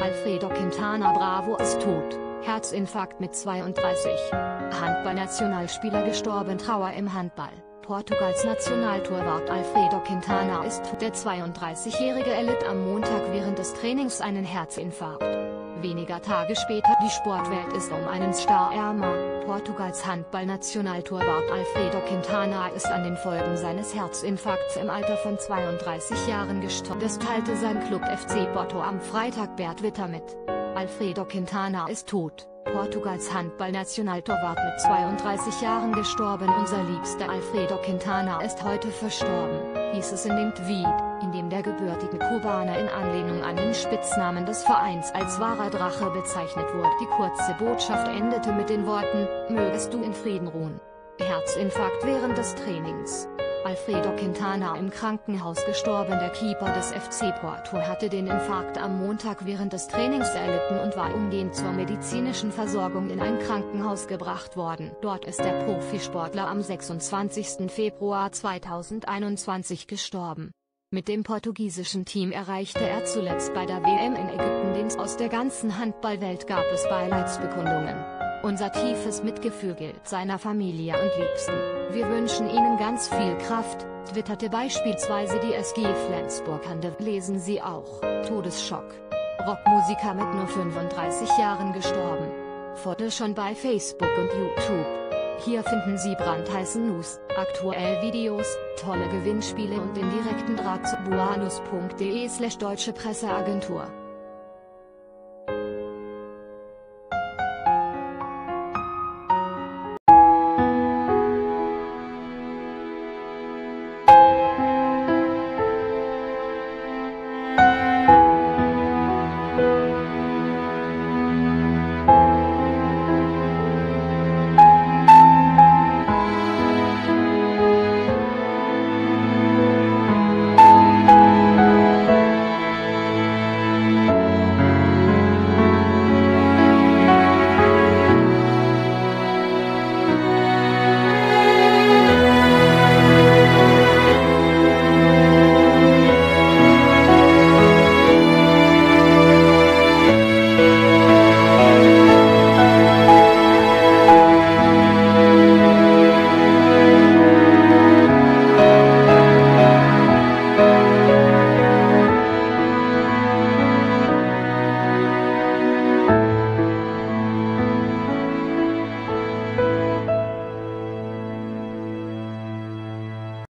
Alfredo Quintana Bravo ist tot, Herzinfarkt mit 32. Handballnationalspieler gestorben, Trauer im Handball. Portugals Nationaltorwart Alfredo Quintana ist tot. Der 32-Jährige erlitt am Montag während des Trainings einen Herzinfarkt. Weniger Tage später, die Sportwelt ist um einen Star ärmer. Portugals Handballnationaltorwart Alfredo Quintana ist an den Folgen seines Herzinfarkts im Alter von 32 Jahren gestorben. Das teilte sein Club FC Porto am Freitag per Twitter mit. Alfredo Quintana ist tot, Portugals Handballnationaltorwart mit 32 Jahren gestorben. Unser liebster Alfredo Quintana ist heute verstorben, hieß es in dem Tweet, in dem der gebürtige Kubaner in Anlehnung an den Spitznamen des Vereins als wahrer Drache bezeichnet wurde. Die kurze Botschaft endete mit den Worten: Mögest du in Frieden ruhen. Herzinfarkt während des Trainings. Alfredo Quintana im Krankenhaus gestorben. Der Keeper des FC Porto hatte den Infarkt am Montag während des Trainings erlitten und war umgehend zur medizinischen Versorgung in ein Krankenhaus gebracht worden. Dort ist der Profisportler am 26. Februar 2021 gestorben. Mit dem portugiesischen Team erreichte er zuletzt bei der WM in Ägypten den. Aus der ganzen Handballwelt gab es Beileidsbekundungen. Unser tiefes Mitgefühl gilt seiner Familie und Liebsten. Wir wünschen Ihnen ganz viel Kraft, twitterte beispielsweise die SG Flensburg. Lesen Sie auch: Todesschock. Rockmusiker mit nur 35 Jahren gestorben. Foto schon bei Facebook und YouTube. Hier finden Sie brandheiße News, aktuelle Videos, tolle Gewinnspiele und den direkten Draht zu buanus.de/Deutsche Presseagentur.